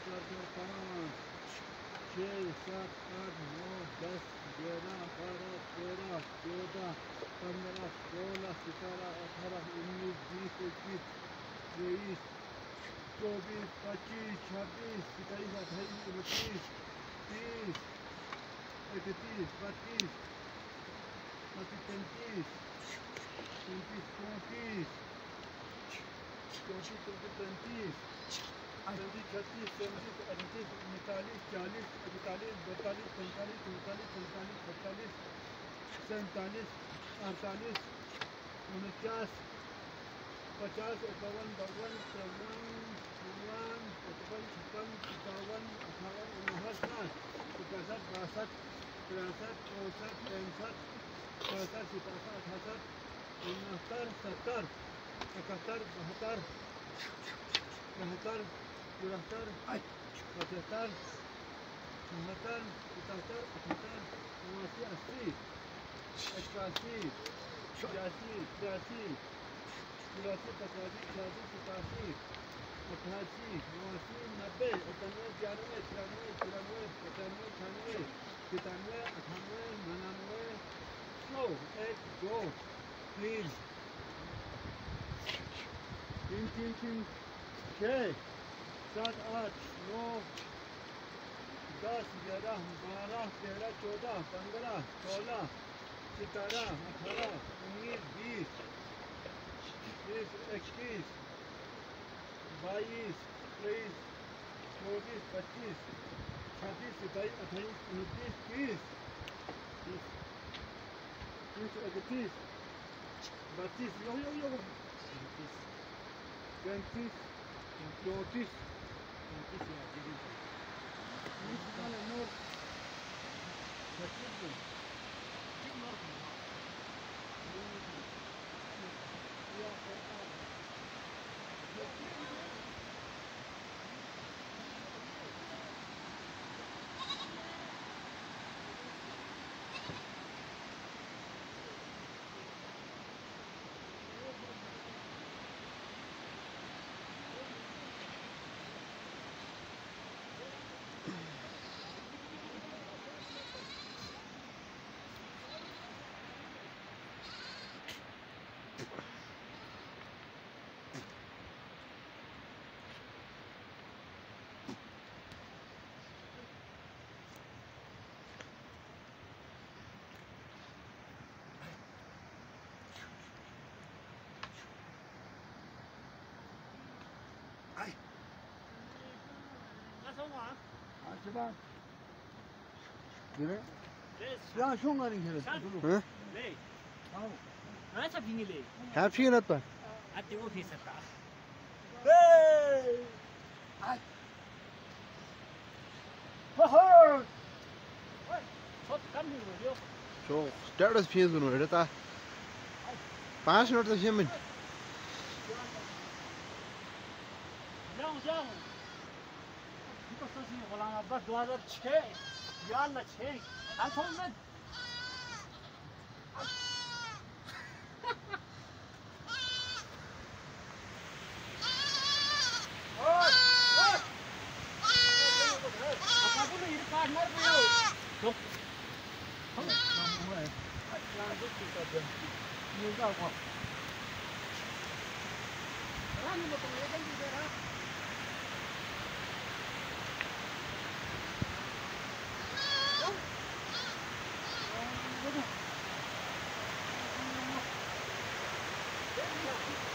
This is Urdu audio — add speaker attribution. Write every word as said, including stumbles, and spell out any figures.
Speaker 1: چار چار پانچ چھ سات آٹھ نو دس گیارہ بارہ تیرہ چودہ پندرہ سولہ سترہ اٹھارہ انیس بیس اکیس تیئیس چوبیس پچیس چھبیس ستائیس اٹھائیس انتیس تیس اکتیس بتیس بتیس تینتیس تینتیس چونتیس چونتیس چونتیس پینتیس پینتیس چھتیس سینتیس اٹھتیس انتالیس چالیس اکتالیس بیتالیس پینتالیس چونتالیس پینتالیس چھتالیس سینتالیس اڑتالیس انچاس پچاس اکاون باون ترون چون پچپن چھپن ستاون اٹھاون انسٹھ ساٹھ اکسٹھ باسٹھ تریسٹھ چونسٹھ پینسٹھ چھیاسٹھ ستاسٹھ اٹھاسٹھ انہتر ستر اکہتر بہتر تہتر چورہتر پچہتر چھہتر ستہتر اٹھہتر نواسی اسی اکاسی چھیاسی تراسی چوراسی پچاسی چھیاسی ستاسی اٹھاسی نواسی نبے اکانوے بانوے ترانوے چورانوے پچانوے چھیانوے ستانوے اٹھانوے ننانوے سو ایک دو تین تین تین تین چھ سات آٹھ نو دس گیارہ بارہ تیرہ چودہ پندرہ سولہ سترہ اٹھارہ انیس بیس بیس اکیس بائیس تیئیس چوبیس پچیس چھبیس ستائیس اٹھائیس انتیس تیس تیس اکتیس بتیس یو یو یو پینتیس چونتیس Acaba Dire? Ya şun garin kere.
Speaker 2: Hı?
Speaker 3: ليه؟ ما شايفيني ليه؟
Speaker 2: Her şeyin at var.
Speaker 3: حتى هو في ستة. صوت كم يقول؟
Speaker 2: Çok. Dört fiyiz bunu öyle ta. Pass minutes of human.
Speaker 3: جاو جاو. انت صوصي غلام عباس دو ہزار چھ یا اللہ چھ انتم من Thank you.